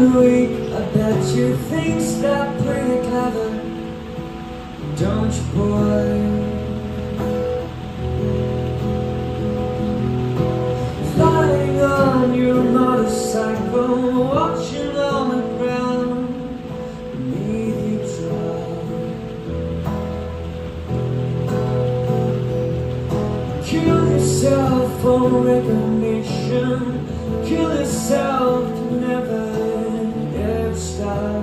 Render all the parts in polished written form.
weak, I bet you think that pretty clever, don't you, boy? Flying on your motorcycle, watching on the ground beneath you drive. Kill yourself for recognition, kill yourself to never ever start.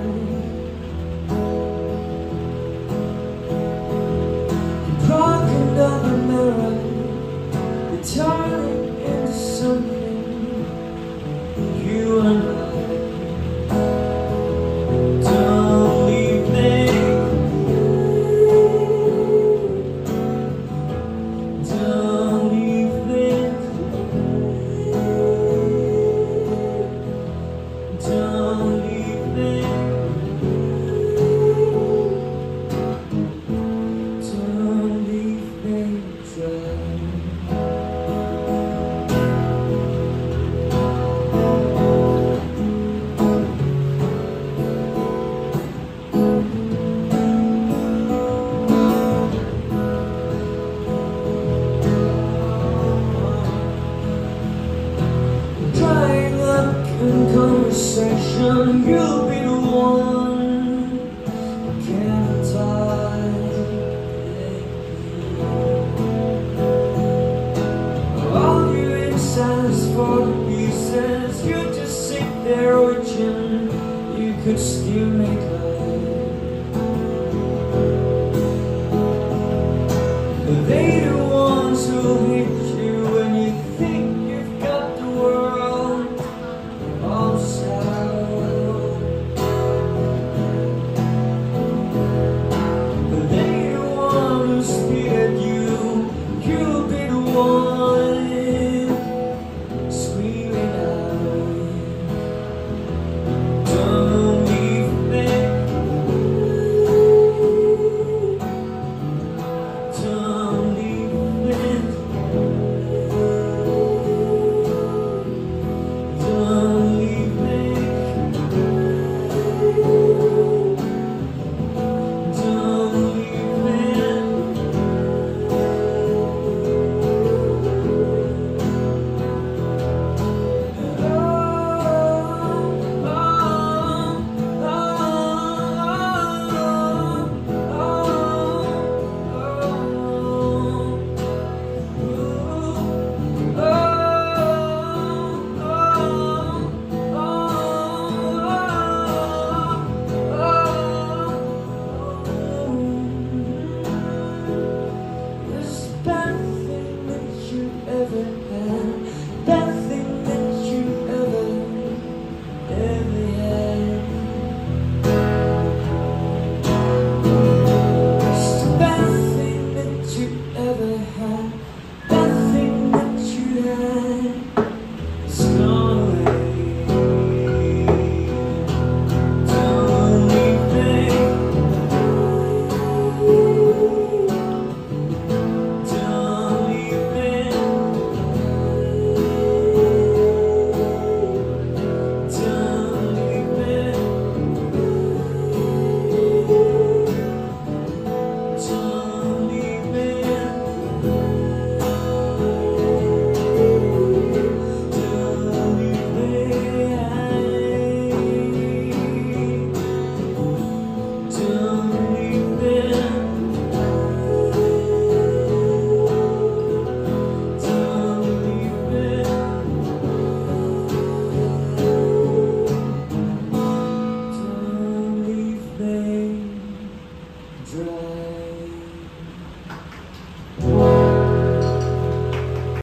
Broken down the mirror, you turn it into something you and I. Don't leave me, don't leave me, don't leave me, don't leave me dry. Drying up in conversation, you'll be the one who can't die. All your insides for the pieces, you just sit there wishing you could still make life. They the ones who hit you when you think you've got the world all settled. They the one who spit at you, you'll be the one screaming out. Don't leave me, don't leave me, don't leave me, don't leave me. Bad thing that you ever had, bad thing that you ever had. Just a bad thing that you ever had, bad thing that you had. It's gone away. Don't leave me, don't leave me, don't leave me, don't leave me, don't leave me, don't leave me. Don't leave me, don't leave me dry.